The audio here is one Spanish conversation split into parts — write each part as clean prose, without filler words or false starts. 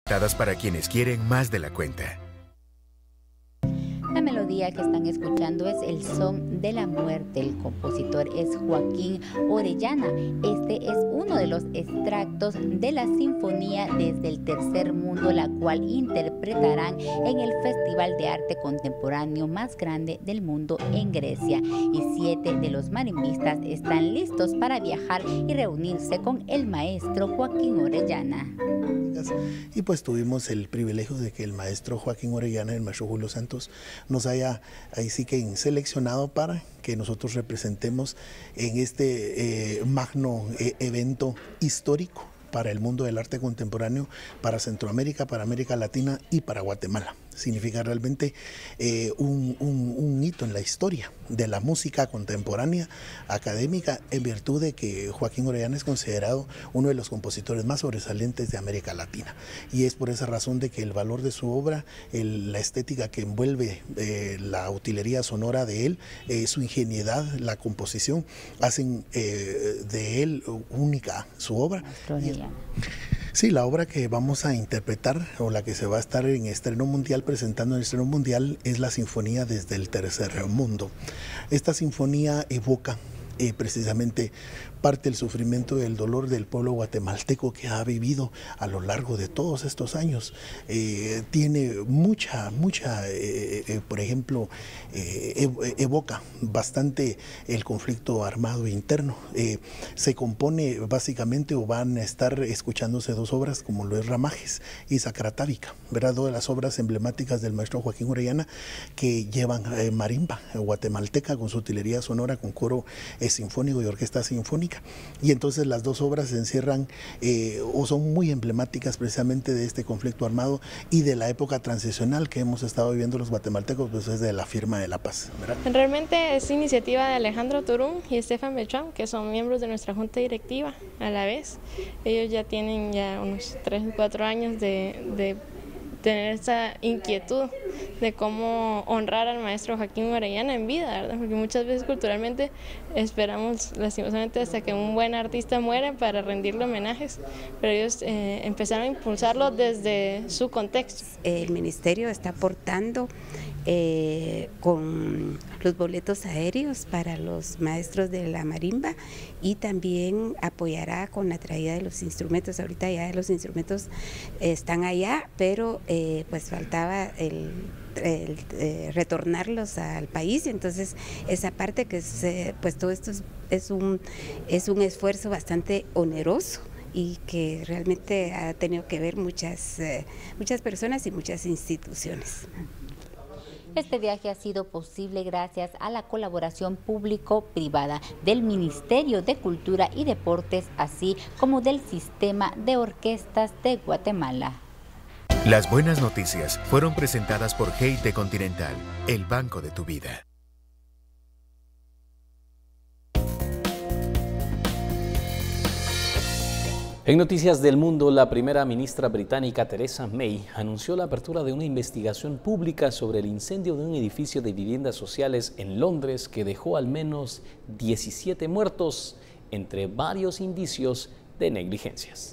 Dadas para quienes quieren más de la cuenta. La melodía que están escuchando es El Son de la Muerte. El compositor es Joaquín Orellana. Este es uno de los extractos de la Sinfonía desde el Tercer Mundo, la cual interpretarán en el Festival de Arte Contemporáneo más grande del mundo en Grecia. Y 7 de los marimbistas están listos para viajar y reunirse con el maestro Joaquín Orellana. Y pues tuvimos el privilegio de que el maestro Joaquín Orellana, el maestro Julio Santos, nos haya ahí sí que seleccionado para que nosotros representemos en este magno evento histórico para el mundo del arte contemporáneo, para Centroamérica, para América Latina y para Guatemala. Significa realmente un hito en la historia de la música contemporánea académica, en virtud de que Joaquín Orellana es considerado uno de los compositores más sobresalientes de América Latina. Y es por esa razón de que el valor de su obra, la estética que envuelve la utilería sonora de él, su ingenuidad, la composición, hacen de él única su obra. Sí, la obra que vamos a interpretar o la que se va a estar en estreno mundial, presentando en estreno mundial, es la Sinfonía desde el Tercer Mundo. Esta sinfonía evoca precisamente parte del sufrimiento y del dolor del pueblo guatemalteco que ha vivido a lo largo de todos estos años. Tiene mucha, por ejemplo, evoca bastante el conflicto armado interno. Se compone básicamente, o van a estar escuchándose 2 obras, como lo es Ramajes y Sacratávica, ¿verdad? 2 de las obras emblemáticas del maestro Joaquín Orellana, que llevan marimba guatemalteca con su utilería sonora, con coro sinfónico y orquesta sinfónica. Y entonces las 2 obras se encierran o son muy emblemáticas precisamente de este conflicto armado y de la época transicional que hemos estado viviendo los guatemaltecos, pues desde la firma de la paz, ¿verdad? Realmente es iniciativa de Alejandro Turún y Estefan Beltrán, que son miembros de nuestra junta directiva a la vez. Ellos ya tienen unos 3 o 4 años de tener esa inquietud de cómo honrar al maestro Joaquín Orellana en vida, ¿verdad? Porque muchas veces culturalmente esperamos lastimosamente hasta que un buen artista muere para rendirle homenajes, pero ellos empezaron a impulsarlo desde su contexto. El ministerio está aportando con los boletos aéreos para los maestros de la marimba y también apoyará con la traída de los instrumentos. Ahorita ya los instrumentos están allá, pero pues faltaba el retornarlos al país, y entonces esa parte que pues todo esto es un esfuerzo bastante oneroso y que realmente ha tenido que ver muchas personas y muchas instituciones. Este viaje ha sido posible gracias a la colaboración público-privada del Ministerio de Cultura y Deportes, así como del Sistema de Orquestas de Guatemala. Las buenas noticias fueron presentadas por GIT Continental, el banco de tu vida. En Noticias del Mundo, la primera ministra británica Theresa May anunció la apertura de una investigación pública sobre el incendio de un edificio de viviendas sociales en Londres que dejó al menos 17 muertos, entre varios indicios de negligencias.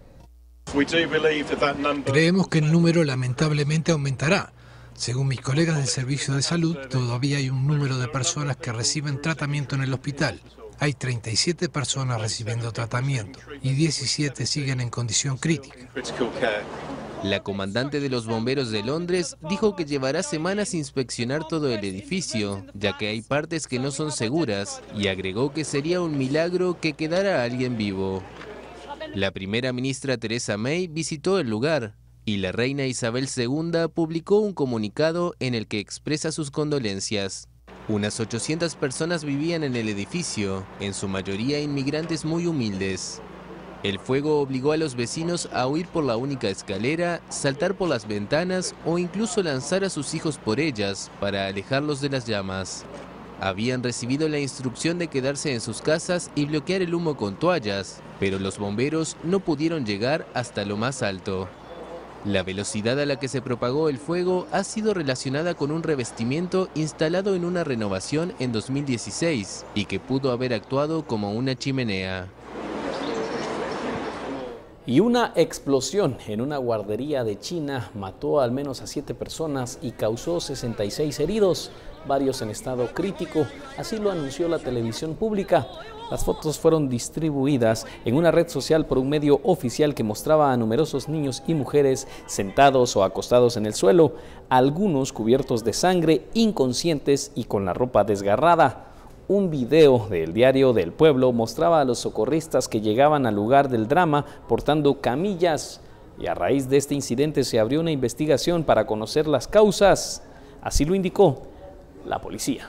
Creemos que el número lamentablemente aumentará. Según mis colegas del Servicio de Salud, todavía hay un número de personas que reciben tratamiento en el hospital. Hay 37 personas recibiendo tratamiento y 17 siguen en condición crítica. La comandante de los bomberos de Londres dijo que llevará semanas inspeccionar todo el edificio, ya que hay partes que no son seguras, y agregó que sería un milagro que quedara alguien vivo. La primera ministra Theresa May visitó el lugar y la reina Isabel II publicó un comunicado en el que expresa sus condolencias. Unas 800 personas vivían en el edificio, en su mayoría inmigrantes muy humildes. El fuego obligó a los vecinos a huir por la única escalera, saltar por las ventanas o incluso lanzar a sus hijos por ellas para alejarlos de las llamas. Habían recibido la instrucción de quedarse en sus casas y bloquear el humo con toallas, pero los bomberos no pudieron llegar hasta lo más alto. La velocidad a la que se propagó el fuego ha sido relacionada con un revestimiento instalado en una renovación en 2016 y que pudo haber actuado como una chimenea. Y una explosión en una guardería de China mató al menos a 7 personas y causó 66 heridos, varios en estado crítico, así lo anunció la televisión pública. Las fotos fueron distribuidas en una red social por un medio oficial que mostraba a numerosos niños y mujeres sentados o acostados en el suelo, algunos cubiertos de sangre, inconscientes y con la ropa desgarrada. Un video del diario del Pueblo mostraba a los socorristas que llegaban al lugar del drama portando camillas y a raíz de este incidente se abrió una investigación para conocer las causas, así lo indicó la policía.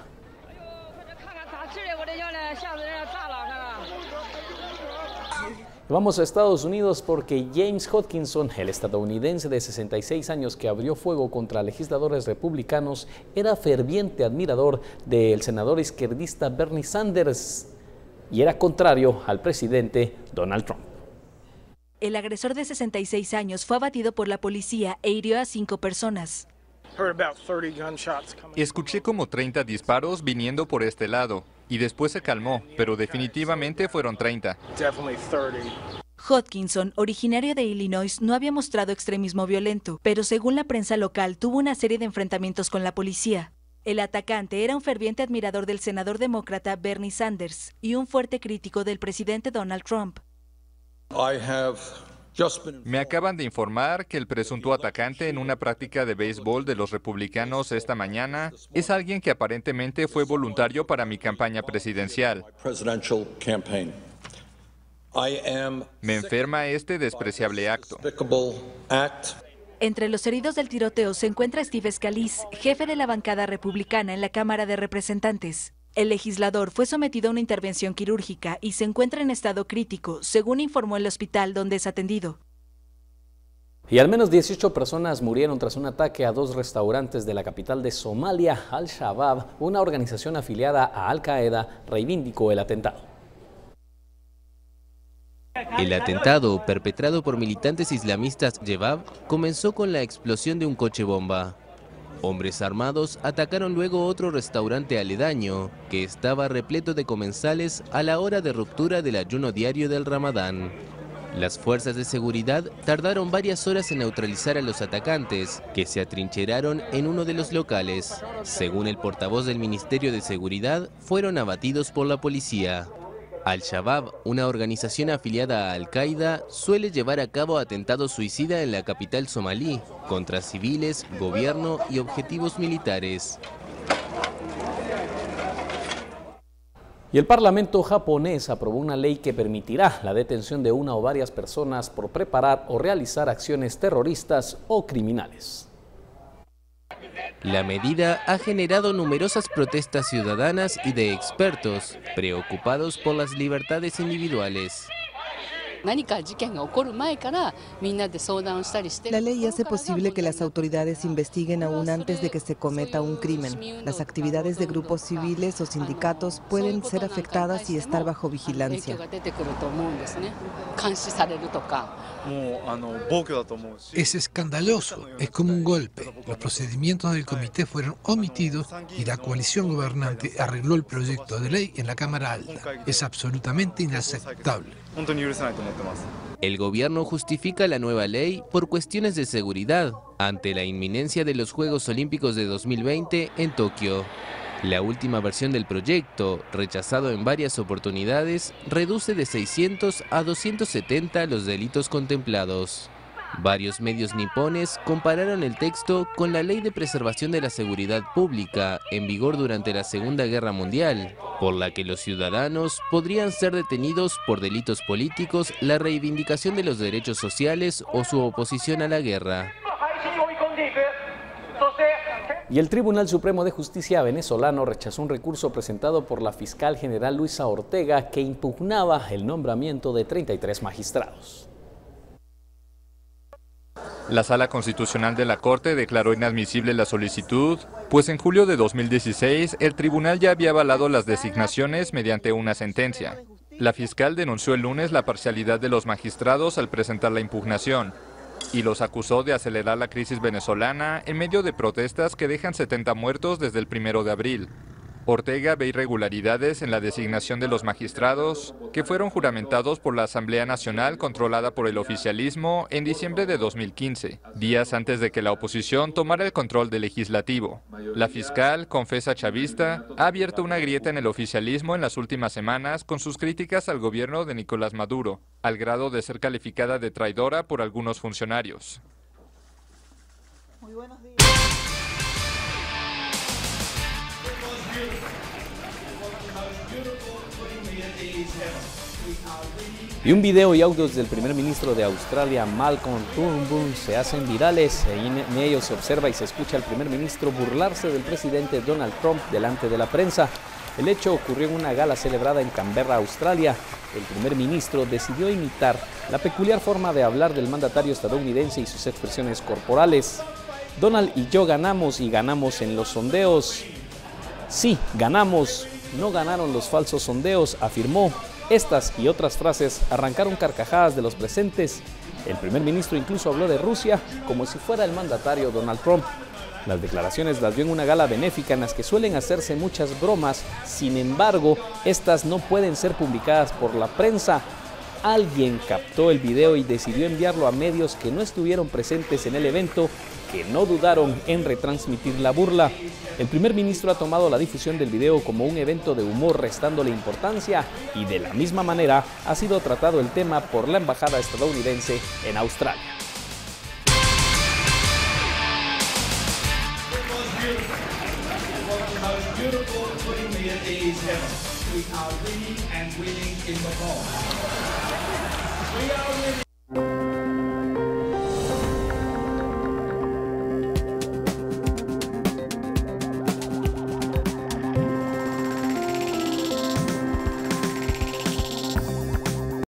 Vamos a Estados Unidos porque James Hodgkinson, el estadounidense de 66 años que abrió fuego contra legisladores republicanos, era ferviente admirador del senador izquierdista Bernie Sanders y era contrario al presidente Donald Trump. El agresor de 66 años fue abatido por la policía e hirió a 5 personas. Escuché como 30 disparos viniendo por este lado y después se calmó, pero definitivamente fueron 30. Hodgkinson, originario de Illinois, no había mostrado extremismo violento, pero según la prensa local tuvo una serie de enfrentamientos con la policía. El atacante era un ferviente admirador del senador demócrata Bernie Sanders y un fuerte crítico del presidente Donald Trump. Me acaban de informar que el presunto atacante en una práctica de béisbol de los republicanos esta mañana es alguien que aparentemente fue voluntario para mi campaña presidencial. Me enferma este despreciable acto. Entre los heridos del tiroteo se encuentra Steve Scalise, jefe de la bancada republicana en la Cámara de Representantes. El legislador fue sometido a una intervención quirúrgica y se encuentra en estado crítico, según informó el hospital donde es atendido. Y al menos 18 personas murieron tras un ataque a 2 restaurantes de la capital de Somalia. Al-Shabaab, una organización afiliada a Al-Qaeda, reivindicó el atentado. El atentado, perpetrado por militantes islamistas Jebab, comenzó con la explosión de un coche bomba. Hombres armados atacaron luego otro restaurante aledaño, que estaba repleto de comensales a la hora de ruptura del ayuno diario del Ramadán. Las fuerzas de seguridad tardaron varias horas en neutralizar a los atacantes, que se atrincheraron en uno de los locales. Según el portavoz del Ministerio de Seguridad, fueron abatidos por la policía. Al-Shabaab, una organización afiliada a Al-Qaeda, suele llevar a cabo atentados suicidas en la capital somalí, contra civiles, gobierno y objetivos militares. Y el Parlamento japonés aprobó una ley que permitirá la detención de una o varias personas por preparar o realizar acciones terroristas o criminales. La medida ha generado numerosas protestas ciudadanas y de expertos, preocupados por las libertades individuales. La ley hace posible que las autoridades investiguen aún antes de que se cometa un crimen. Las actividades de grupos civiles o sindicatos pueden ser afectadas y estar bajo vigilancia. Es escandaloso, es como un golpe. Los procedimientos del comité fueron omitidos y la coalición gobernante arregló el proyecto de ley en la Cámara Alta. Es absolutamente inaceptable. El gobierno justifica la nueva ley por cuestiones de seguridad ante la inminencia de los Juegos Olímpicos de 2020 en Tokio. La última versión del proyecto, rechazado en varias oportunidades, reduce de 600 a 270 los delitos contemplados. Varios medios nipones compararon el texto con la Ley de Preservación de la Seguridad Pública en vigor durante la Segunda Guerra Mundial, por la que los ciudadanos podrían ser detenidos por delitos políticos, la reivindicación de los derechos sociales o su oposición a la guerra. Y el Tribunal Supremo de Justicia venezolano rechazó un recurso presentado por la fiscal general Luisa Ortega que impugnaba el nombramiento de 33 magistrados. La Sala Constitucional de la Corte declaró inadmisible la solicitud, pues en julio de 2016 el tribunal ya había avalado las designaciones mediante una sentencia. La fiscal denunció el lunes la parcialidad de los magistrados al presentar la impugnación y los acusó de acelerar la crisis venezolana en medio de protestas que dejan 70 muertos desde el 1 de abril. Ortega ve irregularidades en la designación de los magistrados que fueron juramentados por la Asamblea Nacional controlada por el oficialismo en diciembre de 2015, días antes de que la oposición tomara el control del legislativo. La fiscal, confesa chavista, ha abierto una grieta en el oficialismo en las últimas semanas con sus críticas al gobierno de Nicolás Maduro, al grado de ser calificada de traidora por algunos funcionarios. Muy buenos días. Y un video y audios del primer ministro de Australia, Malcolm Turnbull, se hacen virales. En ellos se observa y se escucha al primer ministro burlarse del presidente Donald Trump delante de la prensa. El hecho ocurrió en una gala celebrada en Canberra, Australia. El primer ministro decidió imitar la peculiar forma de hablar del mandatario estadounidense y sus expresiones corporales. Donald y yo ganamos y ganamos en los sondeos. Sí, ganamos. No ganaron los falsos sondeos, afirmó. Estas y otras frases arrancaron carcajadas de los presentes. El primer ministro incluso habló de Rusia como si fuera el mandatario Donald Trump. Las declaraciones las dio en una gala benéfica en las que suelen hacerse muchas bromas. Sin embargo, estas no pueden ser publicadas por la prensa. Alguien captó el video y decidió enviarlo a medios que no estuvieron presentes en el evento, que no dudaron en retransmitir la burla. El primer ministro ha tomado la difusión del video como un evento de humor, restándole importancia, y de la misma manera ha sido tratado el tema por la embajada estadounidense en Australia.